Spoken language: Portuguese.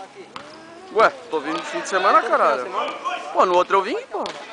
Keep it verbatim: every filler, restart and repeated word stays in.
Ué, tô vindo no fim de semana, caralho. Pô, no outro eu vim, pô.